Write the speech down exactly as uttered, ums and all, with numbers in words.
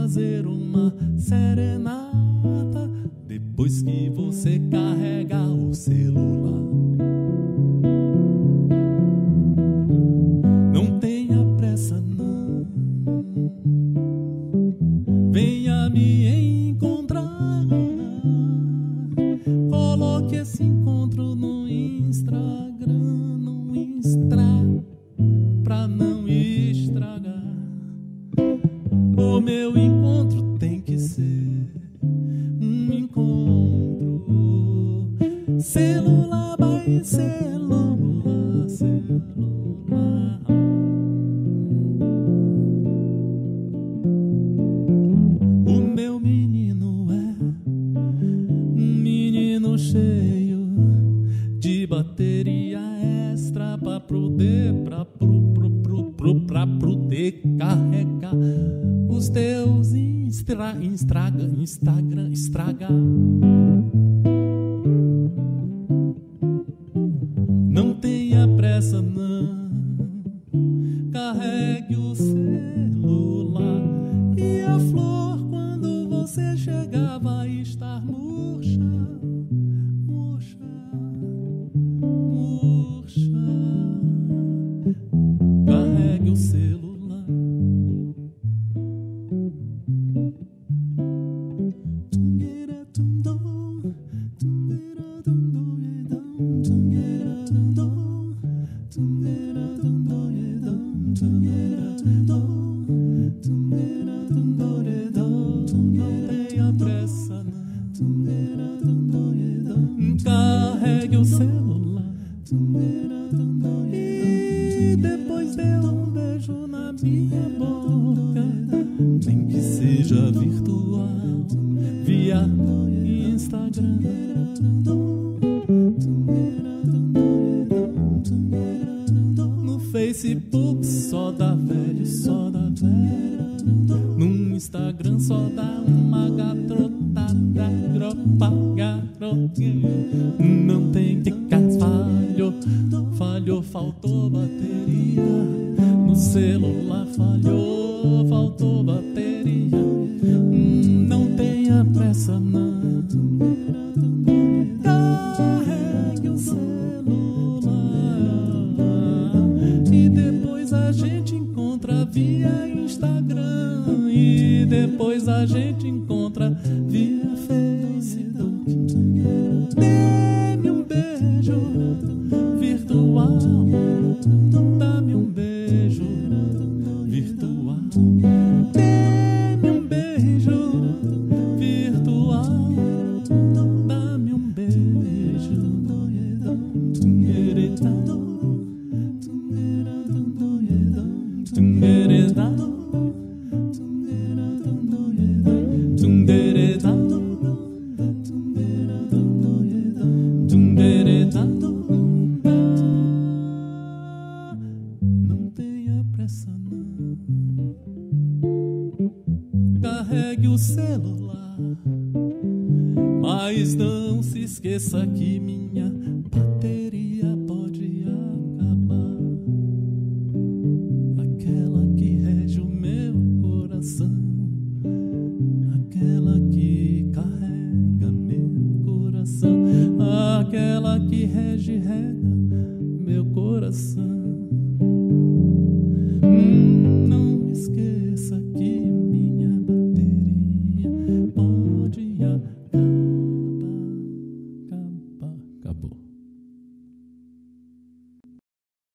fazer uma serenata depois que você carrega o celular. Não tenha pressa não, venha me encontrar. Coloque esse encontro no Instagram, no Instra, pra não estragar. O meu encontro tem que ser um encontro celular by celular, celular. O meu menino é um menino cheio de bateria extra pra poder, pra pro, pro, pro, pro, pra poder carregar os teus instra, instraga, Instagram, estraga. Não tenha pressa não, carregue o celular. E a flor quando você chegar vai estar murcha, murcha, murcha. Carregue o celular. Carregue o celular e depois dê um beijo na minha boca, nem que seja virtual, via Instagram. No Facebook só dá velho, só dá velho. No Instagram só dá uma garotada, gropa, garotinha. Não tem dicas, falhou, falhou, faltou bateria. No celular falhou, faltou bateria. Não tenha pressa não, carregue o celular e depois a gente encontra via Instagram, e depois a gente encontra via Facebook. Dê-me um beijo virtual, dá-me um beijo virtual. Dê-me um beijo virtual, dá-me um beijo. Não tenha pressa não, carregue o celular, mas não se esqueça que minha bateria pode acabar, aquela que rege o meu coração, aquela que carrega meu coração, aquela que rege, rega meu coração.